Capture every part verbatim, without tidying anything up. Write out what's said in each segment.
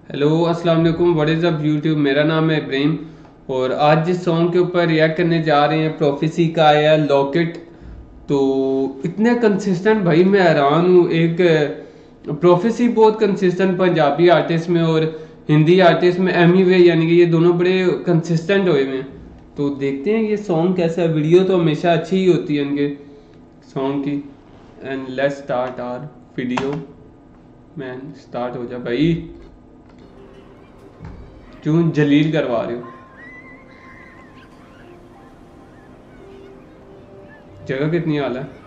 Hello अस्सलाम वालेकुम, what is up YouTube. मेरा नाम है इब्राहिम और आज जिस सॉन्ग के ऊपर रिएक्ट करने जा रहे हैं प्रोफेसी का आया लॉकेट। तो इतने कंसिस्टेंट भाई, मैं हैरान हूँ। एक प्रोफेसी बहुत कंसिस्टेंट पंजाबी आर्टिस्ट में और हिंदी आर्टिस्ट में एमी वे, यानी कि ये दोनों बड़े कंसिस्टेंट हुए हैं। तो देखते हैं ये सॉन्ग कैसा है। वीडियो तो हमेशा अच्छी ही होती है इनके सॉन्ग की। And let's start our video. Man start हो जा भाई, क्यों जलील करवा रहे हो। जगह कितनी आला है।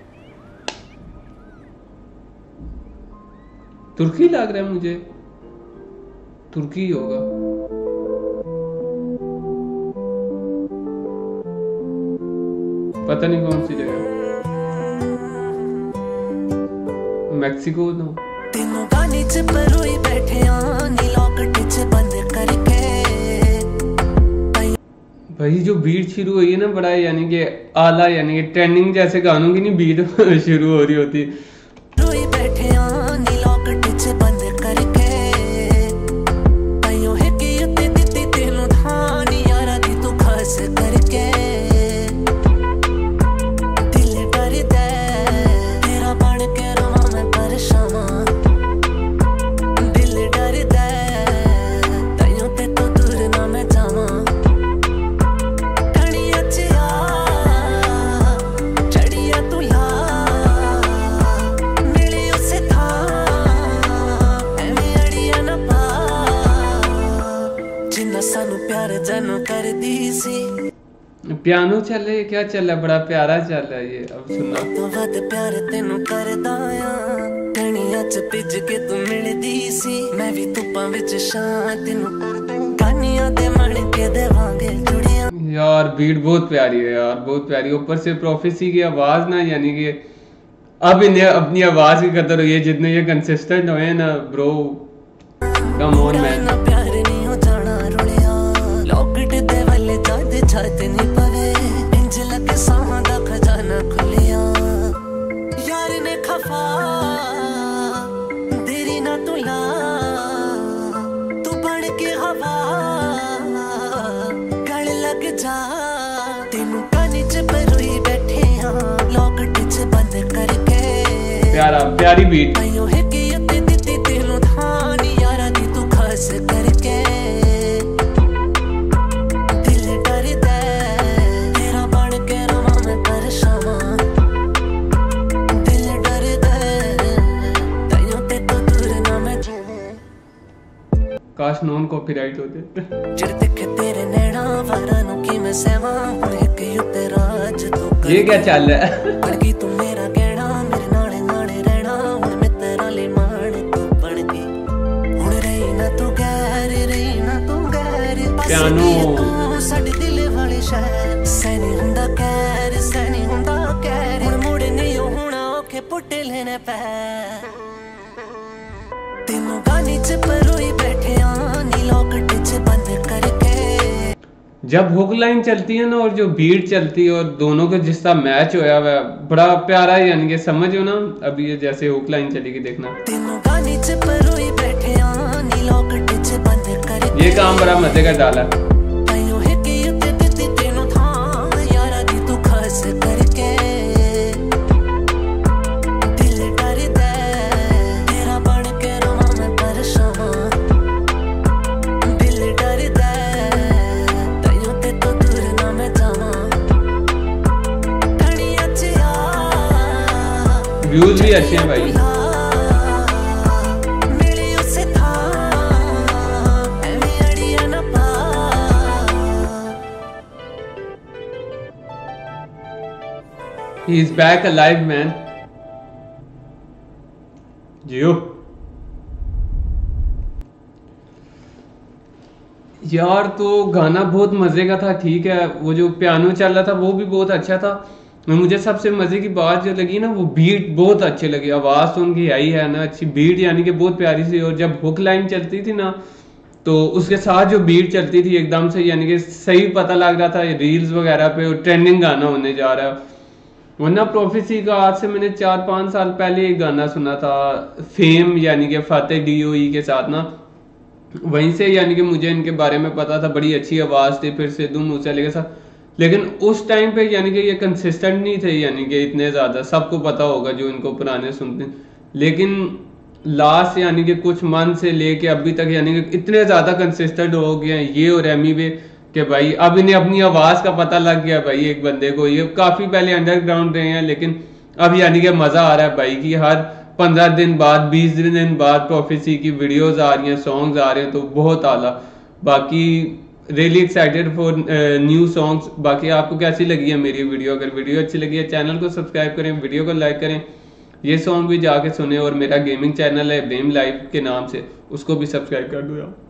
तुर्की लग रहा है मुझे, तुर्की ही होगा। पता नहीं कौन सी जगह, मैक्सिको ना। तीनों गाने च परोई बैठे नी लॉकेट च बंद करके। भाई जो बीट शुरू हुई है ना, बड़ा यानी कि आला, यानी कि ट्रेंडिंग जैसे गानों की नहीं बीट शुरू हो रही होती। रोई बैठे नी लॉकेट च बंद करके। ताइयों है कि उत्ते दित्ती तेनू धान यारा दी तू खास करके। दिल डरदा तेरा बन के रवां मैं परेशान। दिल डरदा ताइयों ते तो दूर ना मैं जावां। पियानो चल रहा है, क्या चल रहा है, बड़ा प्यारा चल रहा है ये। अब सुनना तो वध प्यार तेनू करदा आ। कणियां च पिज के तू मिलदी सी, मैं भी धुप्पां विच शां तेनू कानियां दे मन के देवांगे जुड़ियां। यार बीट बहुत प्यारी है यार, बहुत प्यारी। ऊपर से प्रोफेसी की आवाज ना, यानी कि अब इन्हें अपनी आवाज की कदर हुई है जितने ये कंसिस्टेंट हुए ना ब्रो। Come on man. प्यार नहीं हो जाना रुलिया लॉकेट दे वाले जद छत नहीं पवे। इंज लगे साहां दा खजाना खुलिया। यार ने खफा तेरी ना तुला तू बन के हवा गल लग जा। तेनू कानी च परोई बैठे हां लॉकेट च बंद करके। प्यारा प्यारी बीट। आयो है कि उत्ते दित्ती तेनू धान यारा दी तू खास करके। दिल डरदा तेरा बन के रवां मैं परेशान। दिल डरदा ताइयों ते तो दूर ना मैं जावां। काश नॉन कॉपीराइट होते। जड़ देखे तेरे नैना वारा नु की मैं सहवां। हुण इक उत्ते राज तू ये क्या चल रहा है। बन गई तू मेरा गहना मेरे नाले नाले रहना। हुण मैं तेरा ले मान तू बन गई। हुण रही ना तू गैर रही ना तू गैर। पियानो साडे दिल वाले शहर सैनी हुंदा कैर सैनी हुंदा कैर। हुण मुड़ नहीं होना औखे पुट्टे लेने पै। तेनू गाने च परोई बैठे नी लॉकेट च बंद करके। जब हुक लाइन चलती है ना और जो बीट चलती है और दोनों का जिस तरह मैच होया हुआ है, बड़ा प्यारा है। यानी कि समझो ना, अभी ये जैसे हुक लाइन चलेगी देखना। तेनू गाने च परोई बैठे नी लॉकेट च बंद करके। ये काम बड़ा मजे का डाला। ताइयों है कि उत्ते दित्ती तेनू धान यारा दी तू खास करके। दिल डरदा तेरा बन के रवां मैं परेशान। दिल डरदा ताइयों ते तो दूर ना मैं जावां। कणियां च आ व्यूज भी अच्छे हैं भाई। He is back alive man. जियो यार। तो गाना बहुत मजे का था, ठीक है। वो जो पियानो चल रहा था वो भी बहुत अच्छा था। मुझे सबसे मजे की बात जो लगी ना, वो बीट बहुत अच्छी लगी। आवाज तो उनकी आई है ना अच्छी, बीट यानी कि बहुत प्यारी सी। और जब हुक लाइन चलती थी ना, तो उसके साथ जो बीट चलती थी एकदम से, यानी कि सही पता लग रहा था रील्स वगैरह पे ट्रेंडिंग गाना होने जा रहा है। वरना प्रोफेसी का आज से मैंने चार पाँच साल पहले एक गाना सुना था, फेम यानी कि फतेह डी ओ ई के साथ ना, वहीं से यानी कि मुझे इनके बारे में पता था, बड़ी अच्छी आवाज़ थी। फिर सिद्धू मूसेवाले के साथ, लेकिन उस टाइम पे यानी कि ये कंसिस्टेंट नहीं थे, यानी कि इतने ज़्यादा, सबको पता होगा जो इनको पुराने सुनते हैं। लेकिन लास्ट यानी कि कुछ मंथ से लेके अभी तक यानी कि इतने ज़्यादा कंसिस्टेंट हो गए हैं ये और एमी वे कि भाई अब इन्हें अपनी आवाज़ का पता लग गया भाई एक बंदे को। ये काफ़ी पहले अंडरग्राउंड रहे हैं, लेकिन अब यानी कि मज़ा आ रहा है भाई कि हर पंद्रह दिन बाद, बीस दिन बाद प्रोफेसी की वीडियोस आ रही हैं, सॉन्ग्स आ रहे हैं, तो बहुत आला। बाकी really excited for new songs. बाकी आपको कैसी लगी है मेरी वीडियो? अगर वीडियो अच्छी लगी है चैनल को सब्सक्राइब करें, वीडियो को लाइक करें, ये सॉन्ग भी जाके सुने, और मेरा गेमिंग चैनल है ब्रेम लाइव के नाम से, उसको भी सब्सक्राइब कर दो यार।